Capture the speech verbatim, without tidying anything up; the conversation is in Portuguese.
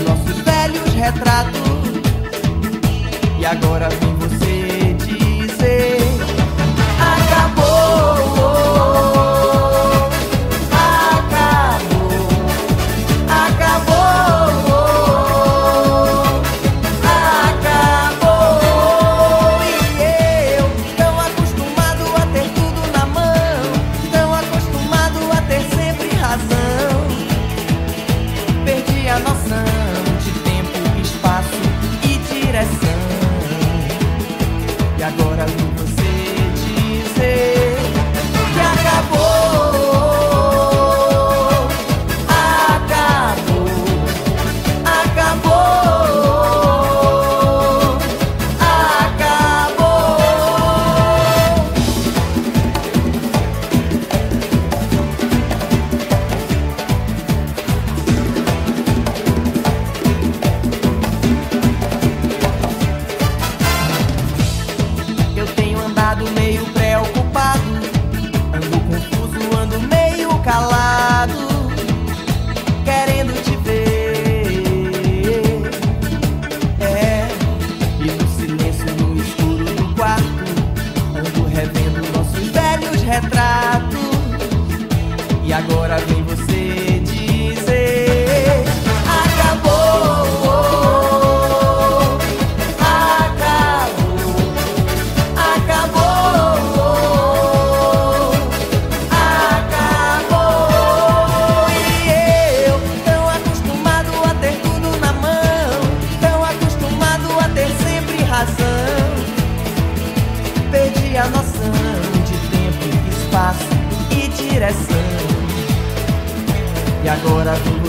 nossos velhos retratos. E agora vem você dizer: acabou, acabou, acabou, acabou. E eu, tão acostumado a ter tudo na mão, tão acostumado a ter sempre razão, perdi a noção de tempo, espaço e direção. E agora vem você dizer que acabou, acabou, acabou, acabou. Eu tenho andado meio preocupado, ando confuso, ando meio calado, querendo te ver. É, e no silêncio, no escuro do quarto, ando revendo nossos velhos retratos. E agora vem você dizer: acabou, acabou, acabou, acabou. E eu, tão acostumado a ter tudo na mão, tão acostumado a ter sempre razão, perdi a noção de tempo, espaço e direção. E agora vem